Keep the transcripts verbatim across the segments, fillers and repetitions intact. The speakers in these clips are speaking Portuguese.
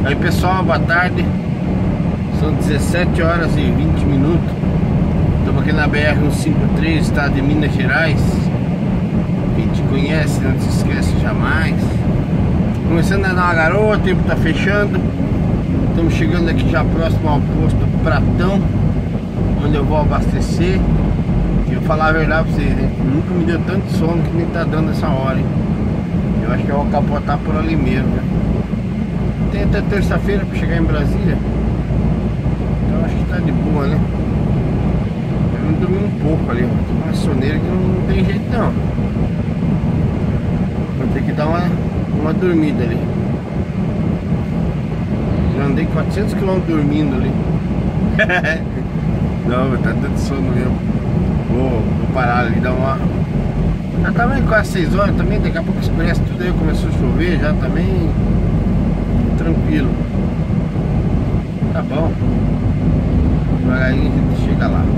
Aí pessoal, boa tarde. São dezessete horas e vinte minutos. Estamos aqui na B R cento e cinquenta e três, estado de Minas Gerais. Quem te conhece não se esquece jamais. Começando a dar uma garoa, o tempo tá fechando. Estamos chegando aqui já próximo ao posto Pratão, onde eu vou abastecer. E eu vou falar a verdade pra vocês, hein? Nunca me deu tanto sono que nem tá dando essa hora, hein? Eu acho que eu vou capotar por ali mesmo, né? Tem até terça-feira pra chegar em Brasília. Então acho que tá de boa, né? Eu não dormi um pouco ali, ó. Uma soneira que não tem jeito não. Vou ter que dar uma, uma dormida ali. Já andei quatrocentos quilômetros dormindo ali. Não, tá dando sono mesmo. Vou, vou parar ali, dar uma... Já também quase seis horas também, daqui a pouco escurece tudo aí, começou a chover, já também tranquilo. Tá bom. Devagarinho a gente chega lá.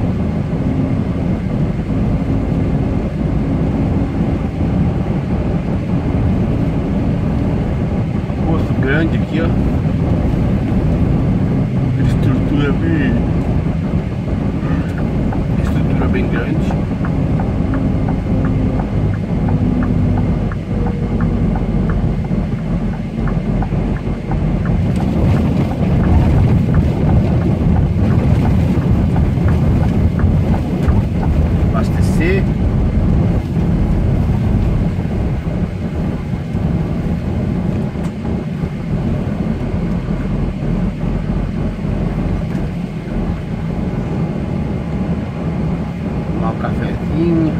Posto grande aqui, ó. Estrutura bem... Estrutura bem grande. Abastecer. Tomar um cafezinho.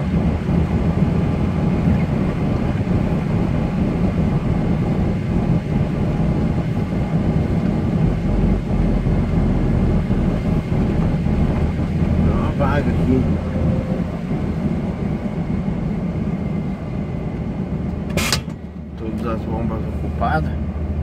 Dá uma vaga aqui. Todas as bombas ocupadas.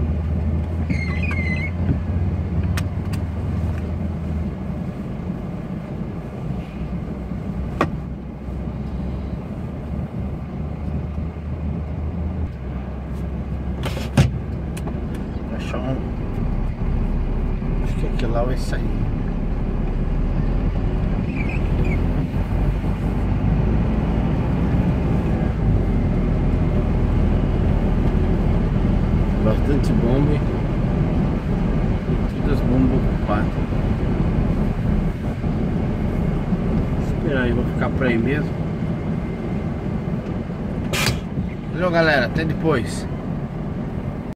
Achar um... Acho que aquele lá vai sair. Bastante bomba e todas as bombas ocupadas. Vou esperar aí, vou ficar por aí mesmo. Valeu galera, até depois.